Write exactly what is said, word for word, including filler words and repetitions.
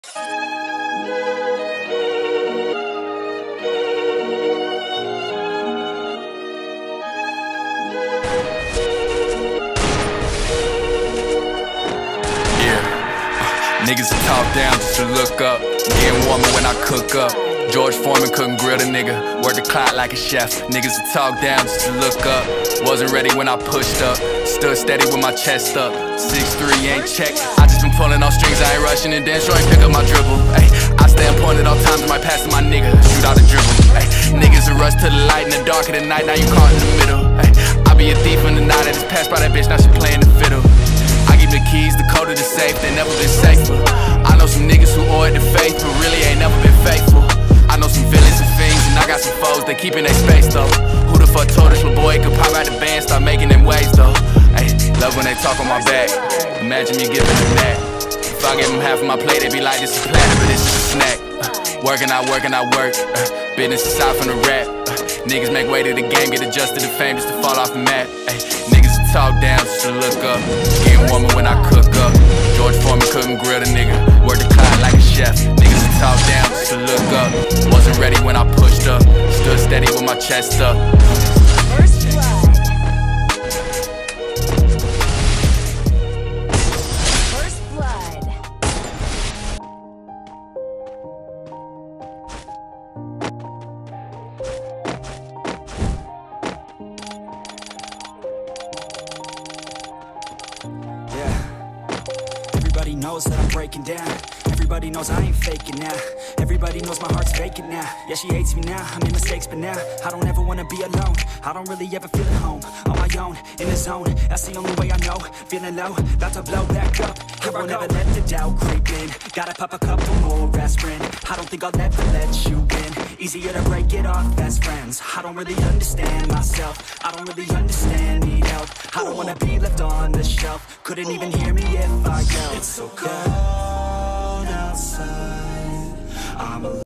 Niggas are top down just to look up. Getting warmer when I cook up. George Foreman couldn't grill the nigga. Work the clock like a chef. Niggas are talk down just to look up. Wasn't ready when I pushed up. Stood steady with my chest up. six three ain't check. I just been pulling off strings. I ain't rushing and dance. Sure ain't pick up my dribble. Ay, I stay on point at all times. Might pass to my nigga. Shoot out a dribble. Ay, niggas are rush to the light in the dark of the night. Now you caught in the middle. Ay, I be a thief in the night. I just passed by that bitch. Now she playing the fiddle. I give the keys, the code of the safe, they never been safer. I know some niggas who owe it to faith, but really ain't never been faithful. I know some villains and fiends, and I got some foes, they keeping their space though. Who the fuck told this little boy could pop out the band, start making them waves though? Ay, love when they talk on my back, imagine me giving them that. If I give them half of my plate, they be like, this is platter, but this is a snack. uh, Working, I work, and I work, uh, business aside from the rap. uh, Niggas make way to the game, get adjusted to fame just to fall off the mat. Ay, niggas talk down just to look up. Getting warmer when I cook up. George Foreman couldn't grill the nigga. Work the clock like a chef. Niggas are talk down just to look up. Wasn't ready when I pushed up. Stood steady with my chest up. First blood. First blood. Everybody knows that I'm breaking down. Everybody knows I ain't faking now. Everybody knows my heart's vacant now. Yeah, she hates me now, I made mistakes but now I don't ever wanna be alone. I don't really ever feel at home. On my own, in the zone, that's the only way I know. Feeling low, about to blow back up. Here I never let the doubt creep in. Gotta pop a couple more aspirin. I don't think I'll ever let you in. Easier to break it off best friends. I don't really understand myself. I don't really understand, need help. I don't wanna be left on the shelf. Couldn't even hear me if I yelled.